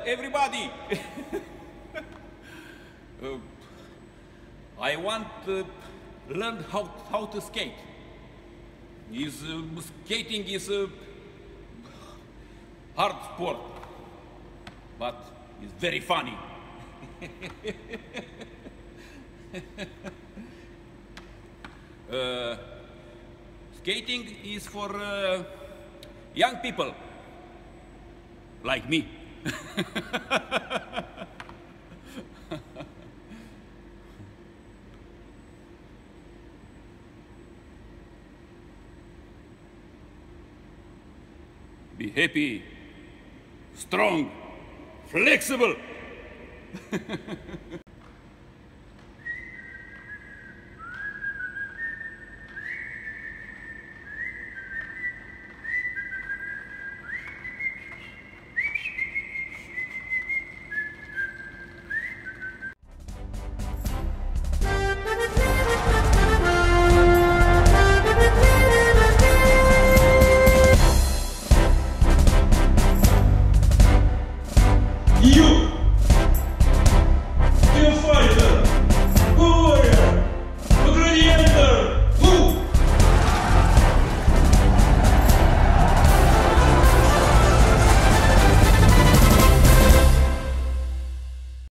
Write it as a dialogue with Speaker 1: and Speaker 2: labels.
Speaker 1: everybody. I want to learn how to skate. Skating is a hard sport, but it's very funny. Skating is for young people like me. Be happy, strong, flexible.